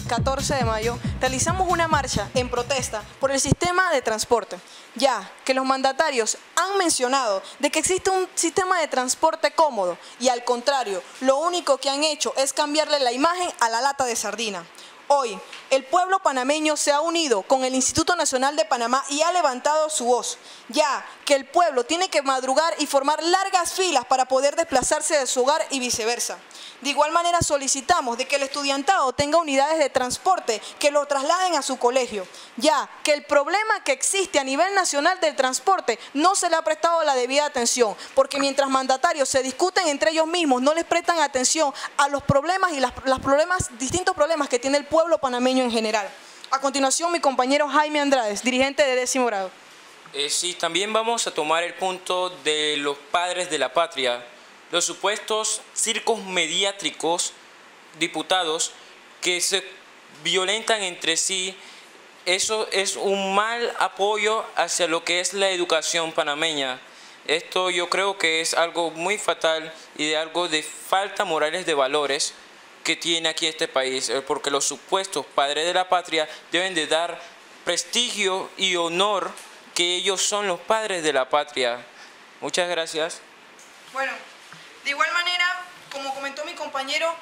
14 de mayo, realizamos una marcha en protesta por el sistema de transporte, ya que los mandatarios han mencionado de que existe un sistema de transporte cómodo y al contrario, lo único que han hecho es cambiarle la imagen a la lata de sardina. Hoy, el pueblo panameño se ha unido con el Instituto Nacional de Panamá y ha levantado su voz, ya que el pueblo tiene que madrugar y formar largas filas para poder desplazarse de su hogar y viceversa. De igual manera solicitamos de que el estudiantado tenga unidades de transporte que lo trasladen a su colegio, ya que el problema que existe a nivel nacional del transporte no se le ha prestado la debida atención, porque mientras mandatarios se discuten entre ellos mismos, no les prestan atención a los problemas y distintos problemas que tiene el pueblo panameño en general. A continuación, mi compañero Jaime Andrades, dirigente de 10º grado. Sí, también vamos a tomar el punto de los padres de la patria, los supuestos circos mediáticos, diputados, que se violentan entre sí. Eso es un mal apoyo hacia lo que es la educación panameña. Esto yo creo que es algo muy fatal y de algo de falta morales de valores que tiene aquí este país, porque los supuestos padres de la patria deben de dar prestigio y honor que ellos son los padres de la patria. Muchas gracias. Bueno, de igual manera, como comentó mi compañero,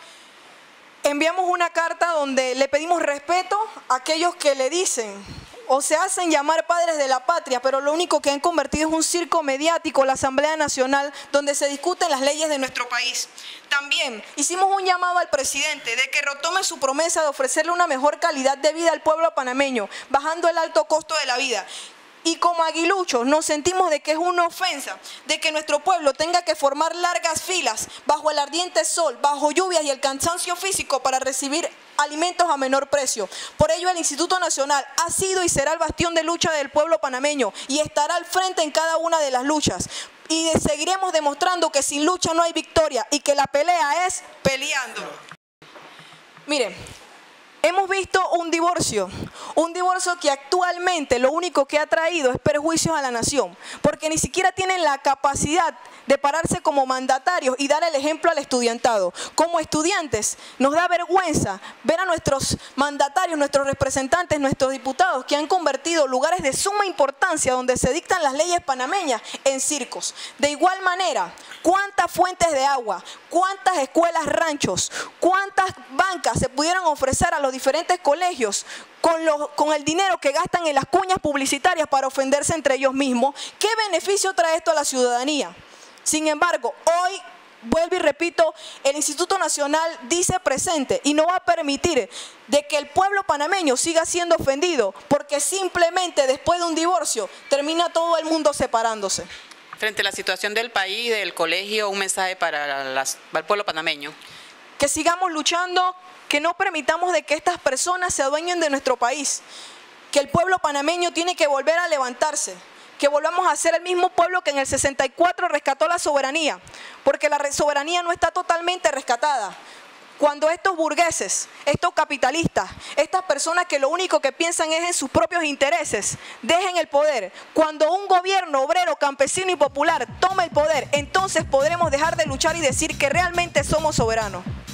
enviamos una carta donde le pedimos respeto a aquellos que le dicen o se hacen llamar padres de la patria, pero lo único que han convertido es un circo mediático, la Asamblea Nacional, donde se discuten las leyes de nuestro país. También hicimos un llamado al presidente de que retome su promesa de ofrecerle una mejor calidad de vida al pueblo panameño, bajando el alto costo de la vida. Y como aguiluchos nos sentimos de que es una ofensa de que nuestro pueblo tenga que formar largas filas bajo el ardiente sol, bajo lluvias y el cansancio físico para recibir alimentos a menor precio. Por ello el Instituto Nacional ha sido y será el bastión de lucha del pueblo panameño y estará al frente en cada una de las luchas. Y seguiremos demostrando que sin lucha no hay victoria y que la pelea es peleando. Miren, hemos visto un divorcio que actualmente lo único que ha traído es perjuicios a la nación, porque ni siquiera tienen la capacidad de pararse como mandatarios y dar el ejemplo al estudiantado. Como estudiantes nos da vergüenza ver a nuestros mandatarios, nuestros representantes, nuestros diputados que han convertido lugares de suma importancia donde se dictan las leyes panameñas en circos. De igual manera, ¿cuántas fuentes de agua, cuántas escuelas ranchos, cuántas bancas se pudieron ofrecer a los diferentes colegios con el dinero que gastan en las cuñas publicitarias para ofenderse entre ellos mismos? ¿Qué beneficio trae esto a la ciudadanía? Sin embargo, hoy, vuelvo y repito, el Instituto Nacional dice presente y no va a permitir de que el pueblo panameño siga siendo ofendido, porque simplemente después de un divorcio termina todo el mundo separándose. Frente a la situación del país, del colegio, un mensaje para el pueblo panameño. Que sigamos luchando, que no permitamos de que estas personas se adueñen de nuestro país, que el pueblo panameño tiene que volver a levantarse, que volvamos a ser el mismo pueblo que en el 64 rescató la soberanía, porque la soberanía no está totalmente rescatada. Cuando estos burgueses, estos capitalistas, estas personas que lo único que piensan es en sus propios intereses, dejen el poder, cuando un gobierno obrero, campesino y popular tome el poder, entonces podremos dejar de luchar y decir que realmente somos soberanos.